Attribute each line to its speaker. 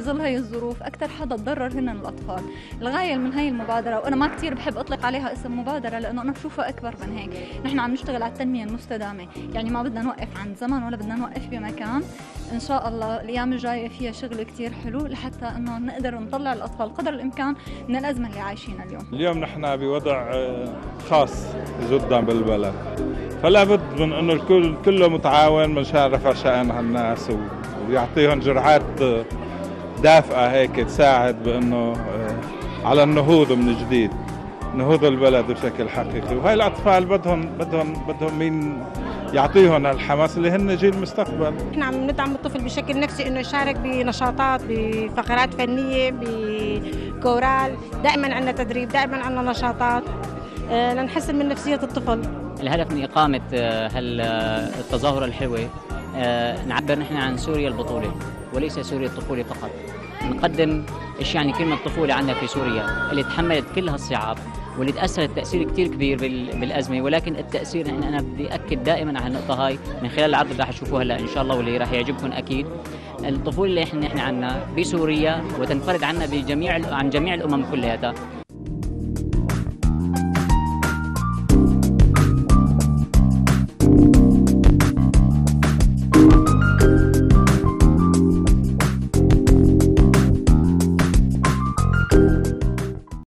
Speaker 1: بظل هي الظروف أكثر حدا تضرر هن الأطفال. الغاية من هي المبادرة، وأنا ما كتير بحب أطلق عليها اسم مبادرة لأنه أنا بشوفها أكبر من هيك، نحن عم نشتغل على التنمية المستدامة، يعني ما بدنا نوقف عند زمن ولا بدنا نوقف بمكان. إن شاء الله الأيام الجاية فيها شغل كتير حلو لحتى إنه نقدر نطلع الأطفال قدر الإمكان من الأزمة اللي عايشينها اليوم.
Speaker 2: اليوم نحن بوضع خاص جدا بالبلد، فلا بد من انه الكل كله متعاون مشان رفع شأن هالناس ويعطيهم جرعات دافئة هيك تساعد بانه على النهوض من جديد، نهوض البلد بشكل حقيقي. وهي الاطفال بدهم مين يعطيهم الحماس اللي هن جيل المستقبل.
Speaker 3: احنا عم ندعم الطفل بشكل نفسي انه يشارك بنشاطات، بفقرات فنيه، بكورال، دائما عندنا تدريب، دائما عندنا نشاطات لنحسن من نفسيه الطفل.
Speaker 4: الهدف من إقامة التظاهرة الحلوة نعبر نحن عن سوريا البطولة وليس سوريا الطفولة فقط. نقدم إيش يعني كلمة طفولة عندنا في سوريا اللي تحملت كل هالصعاب واللي تأثرت تأثير كتير كبير بالأزمة، ولكن التأثير أنا بدي أكد دائما على النقطة هاي من خلال العرض اللي راح تشوفوه هلا إن شاء الله واللي راح يعجبكم أكيد. الطفولة اللي نحن عندنا بسوريا وتنفرد عنا عن جميع الأمم كلها.